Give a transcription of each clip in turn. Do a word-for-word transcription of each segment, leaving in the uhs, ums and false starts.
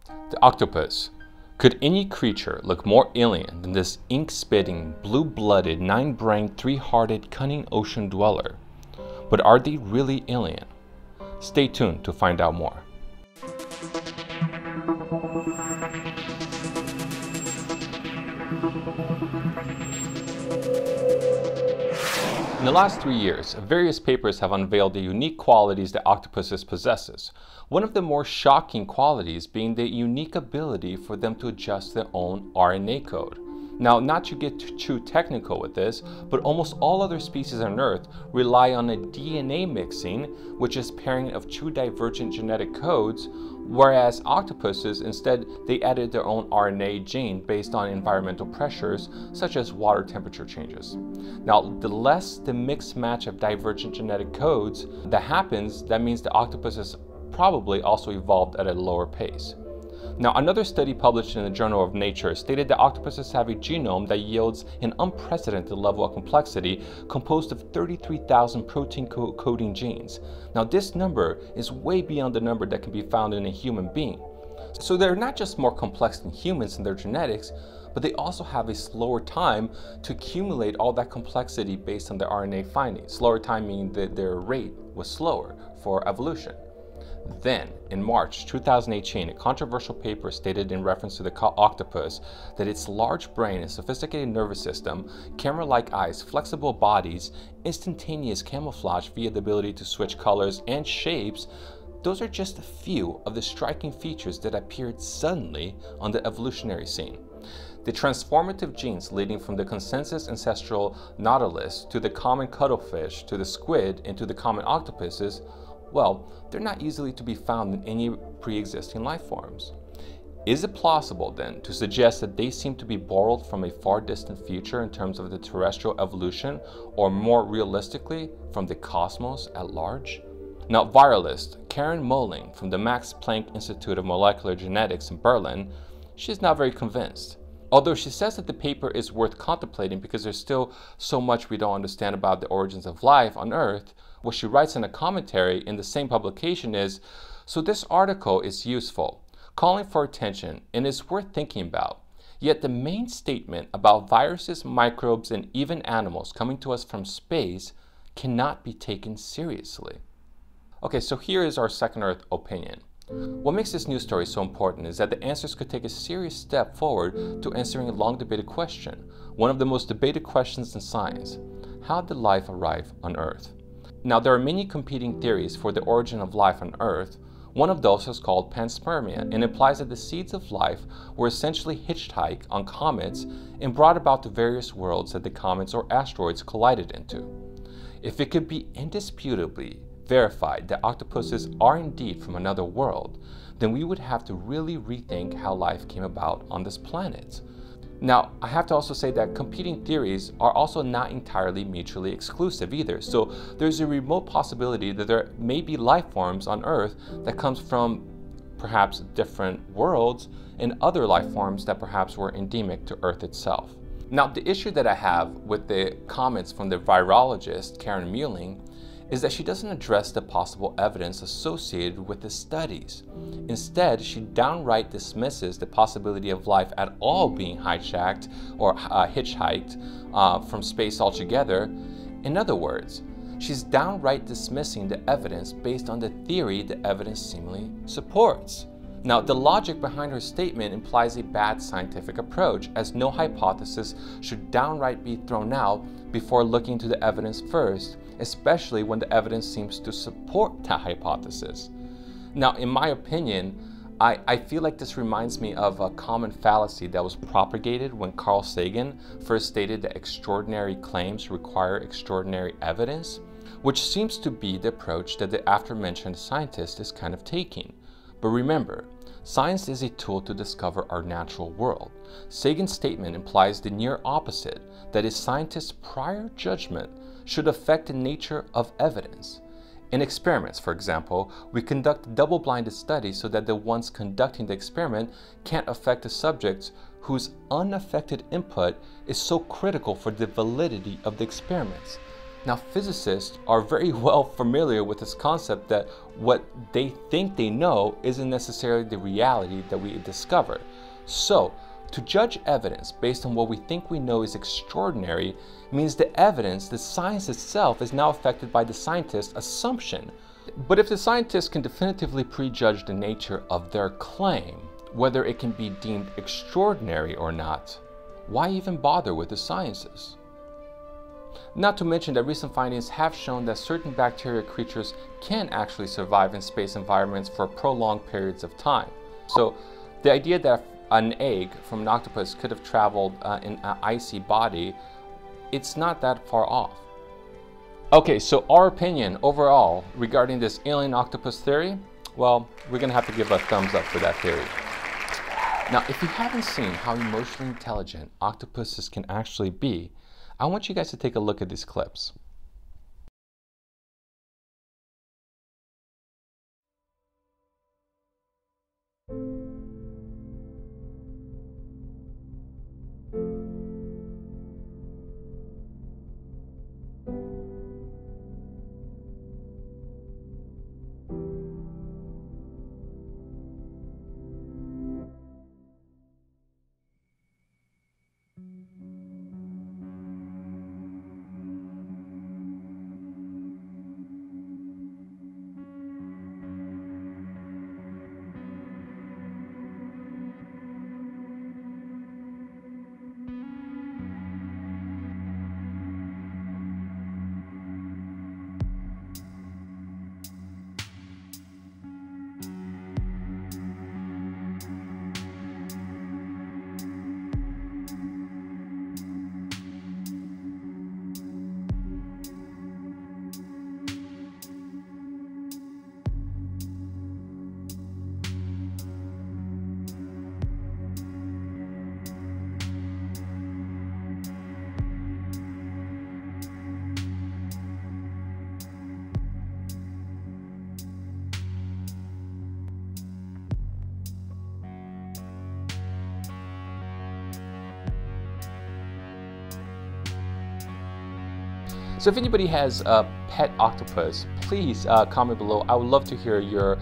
The octopus. Could any creature look more alien than this ink-spitting, blue-blooded, nine-brained, three-hearted, cunning ocean dweller? But are they really alien? Stay tuned to find out more. In the last three years, various papers have unveiled the unique qualities that octopuses possesses. One of the more shocking qualities being the unique ability for them to adjust their own R N A code. Now, not to get too technical with this, but almost all other species on Earth rely on a D N A mixing, which is pairing of two divergent genetic codes, whereas octopuses, instead, they added their own R N A gene based on environmental pressures, such as water temperature changes. Now, the less the mixed match of divergent genetic codes that happens, that means the octopuses probably also evolved at a lower pace. Now, another study published in the Journal of Nature stated that octopuses have a genome that yields an unprecedented level of complexity composed of thirty-three thousand protein co coding genes. Now, this number is way beyond the number that can be found in a human being. So they're not just more complex than humans in their genetics, but they also have a slower time to accumulate all that complexity based on their R N A findings. Slower time meaning that their rate was slower for evolution. Then, in March two thousand eighteen, a controversial paper stated in reference to the octopus that its large brain and sophisticated nervous system, camera-like eyes, flexible bodies, instantaneous camouflage via the ability to switch colors and shapes, those are just a few of the striking features that appeared suddenly on the evolutionary scene. The transformative genes leading from the consensus ancestral nautilus to the common cuttlefish to the squid and to the common octopuses, well, they're not easily to be found in any pre-existing life forms. Is it plausible then to suggest that they seem to be borrowed from a far distant future in terms of the terrestrial evolution, or more realistically, from the cosmos at large? Now, viralist Karen Moling from the Max Planck Institute of Molecular Genetics in Berlin, she's not very convinced. Although she says that the paper is worth contemplating because there's still so much we don't understand about the origins of life on Earth, what she writes in a commentary in the same publication is, so this article is useful, calling for attention, and is worth thinking about. Yet the main statement about viruses, microbes, and even animals coming to us from space cannot be taken seriously. Okay, so here is our second Earth opinion. What makes this news story so important is that the answers could take a serious step forward to answering a long debated question, one of the most debated questions in science. How did life arrive on Earth? Now, there are many competing theories for the origin of life on Earth. One of those is called panspermia and implies that the seeds of life were essentially hitchhiked on comets and brought about to various worlds that the comets or asteroids collided into. If it could be indisputably verified that octopuses are indeed from another world, then we would have to really rethink how life came about on this planet. Now, I have to also say that competing theories are also not entirely mutually exclusive either. So there's a remote possibility that there may be life forms on Earth that comes from perhaps different worlds and other life forms that perhaps were endemic to Earth itself. Now, the issue that I have with the comments from the virologist Karen Moling is that she doesn't address the possible evidence associated with the studies. Instead, she downright dismisses the possibility of life at all being hijacked or uh, hitchhiked uh, from space altogether. In other words, she's downright dismissing the evidence based on the theory the evidence seemingly supports. Now, the logic behind her statement implies a bad scientific approach, as no hypothesis should downright be thrown out before looking to the evidence first, especially when the evidence seems to support that hypothesis. Now, in my opinion, I, I feel like this reminds me of a common fallacy that was propagated when Carl Sagan first stated that extraordinary claims require extraordinary evidence, which seems to be the approach that the aforementioned scientist is kind of taking. But remember, science is a tool to discover our natural world. Sagan's statement implies the near opposite, that a scientist's prior judgment should affect the nature of evidence. In experiments, for example, we conduct double-blinded studies so that the ones conducting the experiment can't affect the subjects whose unaffected input is so critical for the validity of the experiments. Now, physicists are very well familiar with this concept that what they think they know isn't necessarily the reality that we discover. So, to judge evidence based on what we think we know is extraordinary means the evidence, the science itself, is now affected by the scientist's assumption. But if the scientists can definitively prejudge the nature of their claim, whether it can be deemed extraordinary or not, why even bother with the sciences? Not to mention that recent findings have shown that certain bacteria creatures can actually survive in space environments for prolonged periods of time. So the idea that an egg from an octopus could have traveled uh, in an icy body, it's not that far off. Okay, so our opinion overall regarding this alien octopus theory, well, we're gonna have to give a thumbs up for that theory. Now, if you haven't seen how emotionally intelligent octopuses can actually be, I want you guys to take a look at these clips. So if anybody has a pet octopus, please uh, comment below. I would love to hear your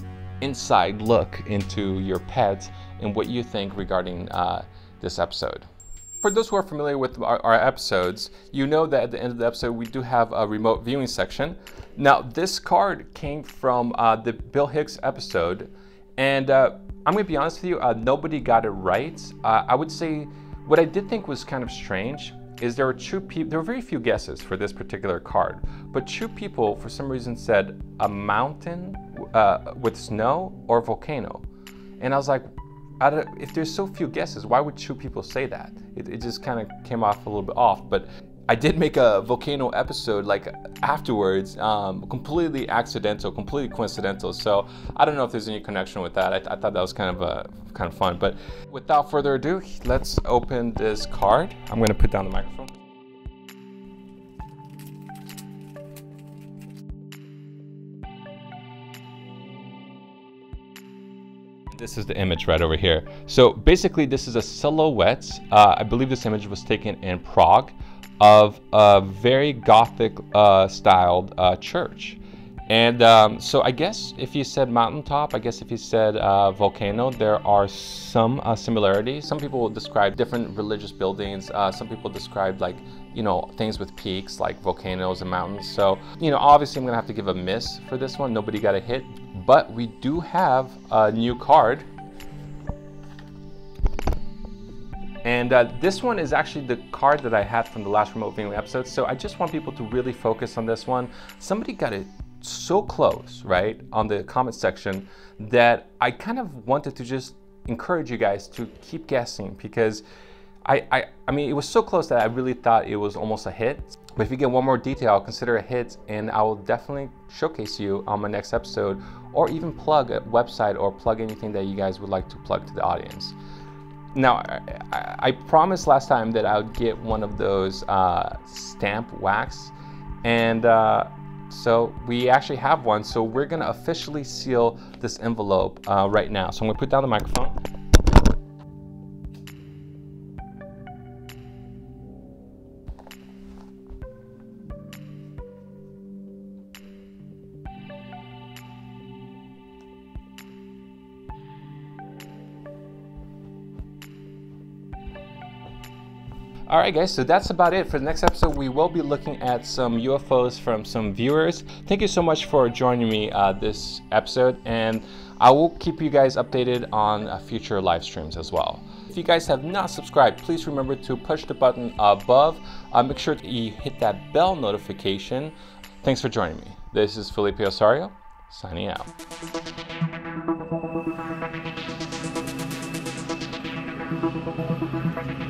inside look into your pet and what you think regarding uh, this episode. For those who are familiar with our, our episodes, you know that at the end of the episode we do have a remote viewing section. Now this card came from uh, the Bill Hicks episode, and uh, I'm going to be honest with you, uh, nobody got it right. Uh, I would say what I did think was kind of strange is there were two people, there were very few guesses for this particular card, but two people for some reason said a mountain uh, with snow or volcano. And I was like, out of, if there's so few guesses, why would two people say that? It, it just kind of came off a little bit off, but I did make a volcano episode like afterwards, um, completely accidental, completely coincidental. So I don't know if there's any connection with that. I, I thought that was kind of a kind of fun. But without further ado, let's open this card. I'm going to put down the microphone. This is the image right over here. So basically, this is a silhouette. Uh, I believe this image was taken in Prague, of a very Gothic uh, styled uh, church. And um, so I guess if you said mountaintop, I guess if you said uh, volcano, there are some uh, similarities. Some people will describe different religious buildings. Uh, some people describe like, you know, things with peaks like volcanoes and mountains. So, you know, obviously I'm gonna have to give a miss for this one. Nobody got a hit, but we do have a new card. And uh, this one is actually the card that I had from the last remote viewing episode. So I just want people to really focus on this one. Somebody got it so close, right, on the comment section that I kind of wanted to just encourage you guys to keep guessing, because I, I, I mean, it was so close that I really thought it was almost a hit. But if you get one more detail, I'll consider a hit, and I will definitely showcase you on my next episode, or even plug a website or plug anything that you guys would like to plug to the audience. Now, I, I promised last time that I would get one of those uh, stamp wax, and uh, so we actually have one. So we're gonna officially seal this envelope uh, right now. So I'm gonna put down the microphone. All right, guys, so that's about it. For the next episode, we will be looking at some U F Os from some viewers. Thank you so much for joining me uh, this episode, and I will keep you guys updated on uh, future live streams as well. If you guys have not subscribed, please remember to push the button above. Uh, make sure that you hit that bell notification. Thanks for joining me. This is Felipe Osorio, signing out. Thank you.